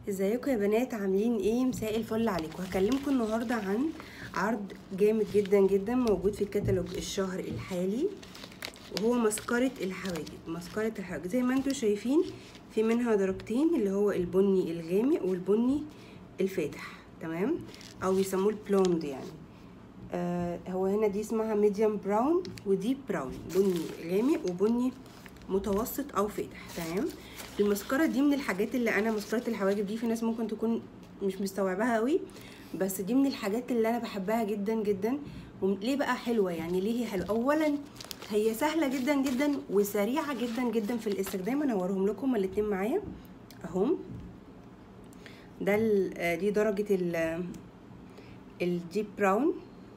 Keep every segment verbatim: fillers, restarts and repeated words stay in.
ازيكم يا بنات؟ عاملين ايه؟ مساء الفل عليكم. هكلمكم النهارده عن عرض جامد جدا جدا موجود في الكتالوج الشهر الحالي، وهو مسكرة الحواجب. مسكرة الحواجب زي ما انتم شايفين في منها درجتين، اللي هو البني الغامق والبني الفاتح، تمام؟ او يسموه البلوند يعني. آه هو هنا دي اسمها ميديوم براون ودي براون، بني غامق وبني متوسط او فاتح، تمام؟ المسكره دي من الحاجات اللي انا، مسكره الحواجب دي في ناس ممكن تكون مش مستوعباها قوي، بس دي من الحاجات اللي انا بحبها جدا جدا. وليه بقى حلوه؟ يعني ليه هي حلوه؟ اولا هي سهله جدا جدا وسريعه جدا جدا في الاستخدام. انا هوريهم لكم الاتنين معايا اهم. ده دي درجه ال الديب براون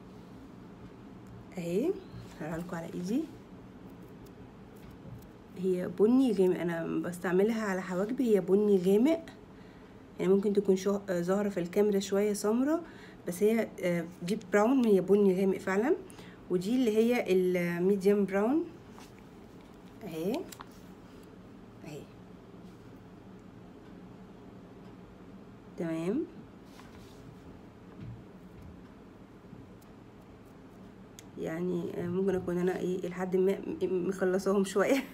اهي، هوريها لكم على ايدي. هي بني غامق، انا بستعملها على حواجبي، هي بني غامق، يعني ممكن تكون ظاهره في الكاميرا شويه سمرة، بس هي ديب براون، هي بني غامق فعلا. ودي اللي هي الميديوم براون اهي اهي، تمام. يعني ممكن اكون انا ايه لحد ما مخلصاهم شويه.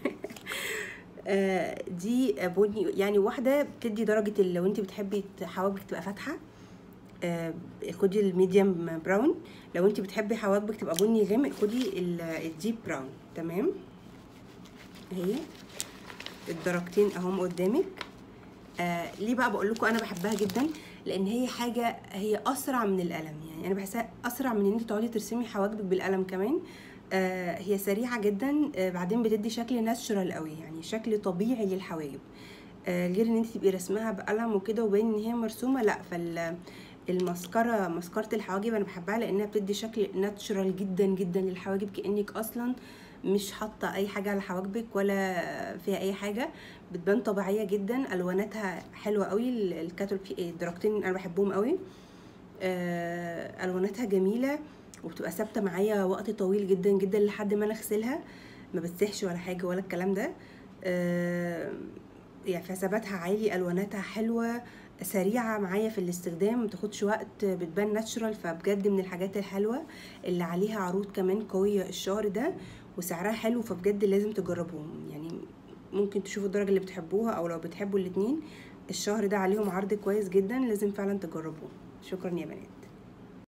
دي بني، يعني واحده بتدي درجه، لو انت بتحبي حواجبك تبقى فاتحه خدي الميديوم براون، لو انت بتحبي حواجبك تبقى بني غامق خدي الديب براون، تمام. اهي الدرجتين اهم قدامك. آه ليه بقى بقول لكم انا بحبها جدا؟ لان هي حاجه، هي اسرع من القلم، يعني انا بحسها اسرع من ان انت تقعدي ترسمي حواجبك بالقلم كمان. آه هي سريعه جدا، آه بعدين بتدي شكل ناتشورال قوي، يعني شكل طبيعي للحواجب، آه غير ان انت تبقي رسمها بقلم وكده وباين ان هي مرسومه. لا، فال المسكره، مسكره الحواجب انا بحبها لانها بتدي شكل ناتشورال جدا جدا للحواجب، كانك اصلا مش حاطه اي حاجه على حواجبك ولا فيها اي حاجه، بتبان طبيعيه جدا. الواناتها حلوه قوي، الكاتل الدرجتين انا بحبهم قوي. آه الواناتها جميله وبتبقى ثابته معايا وقت طويل جدا جدا لحد ما انا اغسلها، ما بتسيحش ولا حاجه ولا الكلام ده. آه يعني ثباتها عالي، الواناتها حلوه، سريعه معايا في الاستخدام، متاخدش وقت، بتبان ناتشورال، فبجد من الحاجات الحلوه اللي عليها عروض كمان قويه الشهر ده، وسعرها حلو، فبجد لازم تجربوهم. يعني ممكن تشوفوا الدرجه اللي بتحبوها، او لو بتحبوا الاتنين الشهر ده عليهم عرض كويس جدا، لازم فعلا تجربوه. شكرا يا بنات.